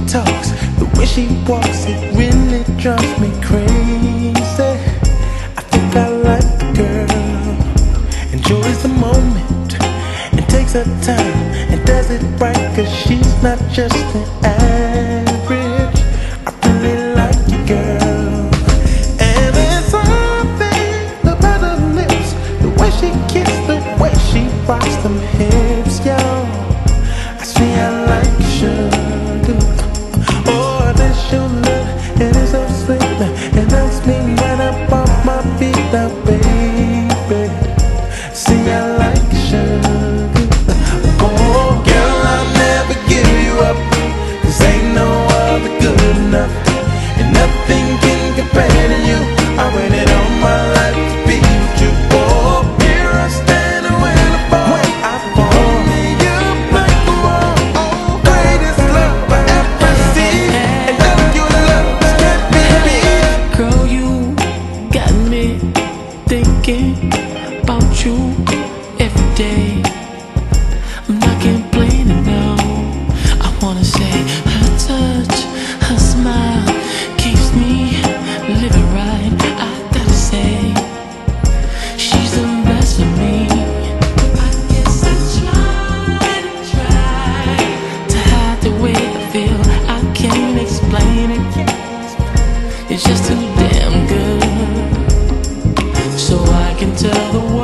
talks, the way she walks, it really drives me crazy. I think I like the girl, enjoys the moment, and takes her time, and does it right, cause she's not just an average. I really like you, girl. And there's something about her lips, the way she kisses, the way she rocks them hips, yo. I see I like you, sugar. Oh, that's your love, it is so sweet. And that's me right up off my feet now, baby. See I like you, sugar. Oh, girl, I'll never give you up, cause ain't no other good enough, and nothing can compare to you. I waited all my life to be with you. Oh, here I stand and when I fall, you like the wall. Oh, greatest love I ever seen, and now your love can't be beat. Girl, you got me thinking about you every day. I'm not complaining, no. I wanna say her touch, her smile keeps me living right. I gotta say, she's the best of me. I guess I try to hide the way I feel. I can't explain it. It's just too damn good. So I can tell the world